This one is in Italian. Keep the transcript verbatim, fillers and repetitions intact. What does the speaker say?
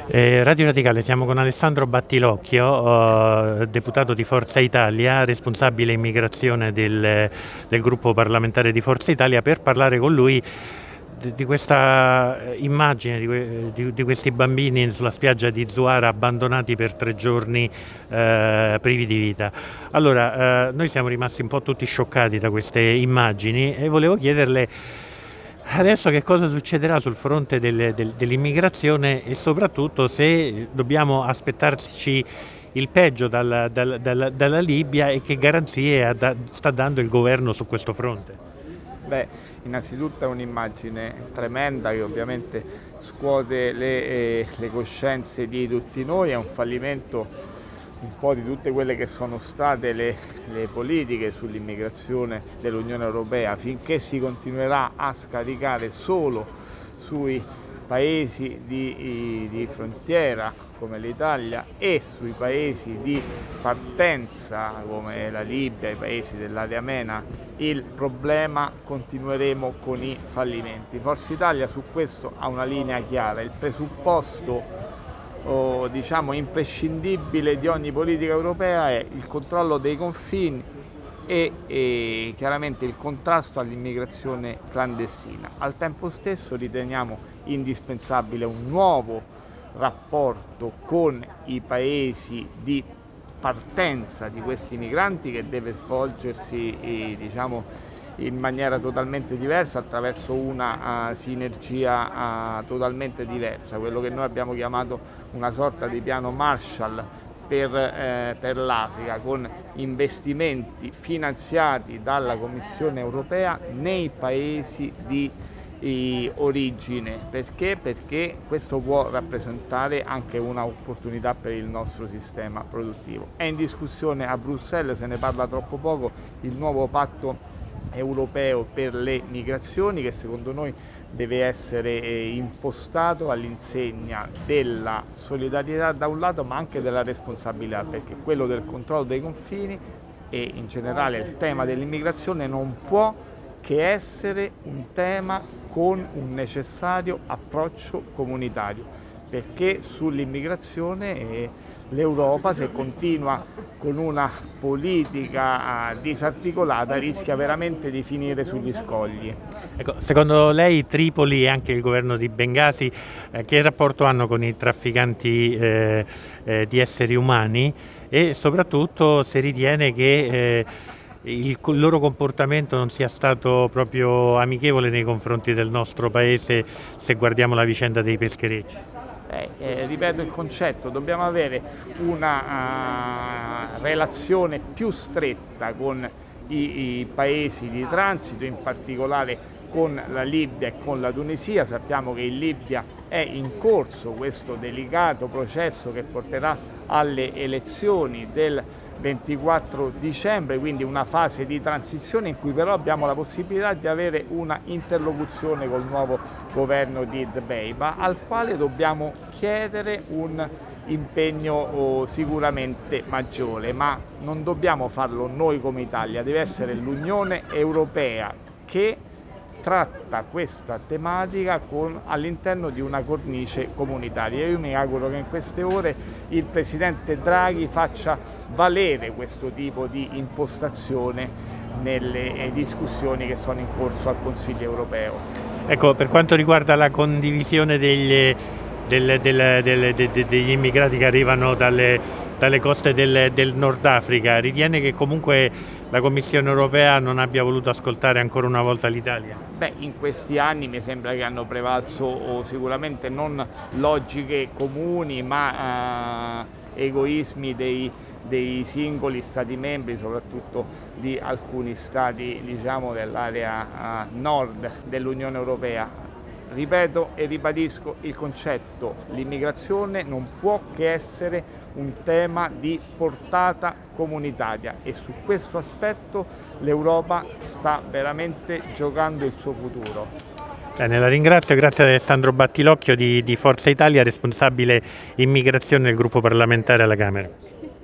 Eh, Radio Radicale, siamo con Alessandro Battilocchio, eh, deputato di Forza Italia, responsabile immigrazione del, del gruppo parlamentare di Forza Italia, per parlare con lui di, di questa immagine di, que- di- di questi bambini sulla spiaggia di Zuara abbandonati per tre giorni eh, privi di vita. Allora, eh, noi siamo rimasti un po' tutti scioccati da queste immagini e volevo chiederle adesso che cosa succederà sul fronte del- del- dell'immigrazione e soprattutto se dobbiamo aspettarci il peggio dalla, dalla- dalla- dalla Libia e che garanzie ha da- sta dando il governo su questo fronte. Beh, innanzitutto è un'immagine tremenda che ovviamente scuote le, eh, le coscienze di tutti noi, è un fallimento un po' di tutte quelle che sono state le, le politiche sull'immigrazione dell'Unione Europea. Finché si continuerà a scaricare solo sui paesi di, di frontiera come l'Italia e sui paesi di partenza come la Libia, i paesi dell'area MENA, il problema, continueremo con i fallimenti. Forza Italia su questo ha una linea chiara: il presupposto o, diciamo, imprescindibile di ogni politica europea è il controllo dei confini e, e chiaramente il contrasto all'immigrazione clandestina. Al tempo stesso riteniamo indispensabile un nuovo rapporto con i paesi di partenza di questi migranti, che deve svolgersi eh, diciamo, in maniera totalmente diversa, attraverso una uh, sinergia uh, totalmente diversa, quello che noi abbiamo chiamato una sorta di piano Marshall per, eh, per l'Africa, con investimenti finanziati dalla Commissione europea nei paesi di eh, origine. Perché? Perché questo può rappresentare anche un'opportunità per il nostro sistema produttivo. È in discussione a Bruxelles, se ne parla troppo poco, il nuovo patto europeo per le migrazioni, che secondo noi deve essere eh, impostato all'insegna della solidarietà da un lato, ma anche della responsabilità, perché quello del controllo dei confini e in generale il tema dell'immigrazione non può che essere un tema con un necessario approccio comunitario, perché sull'immigrazione eh, l'Europa, se continua con una politica disarticolata, rischia veramente di finire sugli scogli. Ecco, secondo lei Tripoli e anche il governo di Bengasi eh, che rapporto hanno con i trafficanti eh, eh, di esseri umani, e soprattutto se ritiene che eh, il, il loro comportamento non sia stato proprio amichevole nei confronti del nostro paese, se guardiamo la vicenda dei pescherecci? Eh, eh, ripeto il concetto: dobbiamo avere una uh, relazione più stretta con i, i paesi di transito, in particolare con la Libia e con la Tunisia. Sappiamo che in Libia è in corso questo delicato processo che porterà alle elezioni del ventiquattro dicembre, quindi una fase di transizione in cui però abbiamo la possibilità di avere una interlocuzione col nuovo governo di Dbeibeh, al quale dobbiamo chiedere un impegno oh, sicuramente maggiore, ma non dobbiamo farlo noi come Italia, deve essere l'Unione Europea che tratta questa tematica all'interno di una cornice comunitaria. Io mi auguro che in queste ore il Presidente Draghi faccia valere questo tipo di impostazione nelle discussioni che sono in corso al Consiglio europeo. Ecco, per quanto riguarda la condivisione degli, del, del, del, de, de, degli immigrati che arrivano dalle, dalle coste del, del Nord Africa, ritiene che comunque la Commissione europea non abbia voluto ascoltare ancora una volta l'Italia? Beh, in questi anni mi sembra che hanno prevalso oh, sicuramente non logiche comuni, ma eh, egoismi dei, dei singoli Stati membri, soprattutto di alcuni Stati, diciamo, dell'area eh, nord dell'Unione Europea. Ripeto e ribadisco il concetto: l'immigrazione non può che essere un tema di portata comunitaria, e su questo aspetto l'Europa sta veramente giocando il suo futuro. Bene, la ringrazio, grazie ad Alessandro Battilocchio di, di Forza Italia, responsabile immigrazione del gruppo parlamentare alla Camera.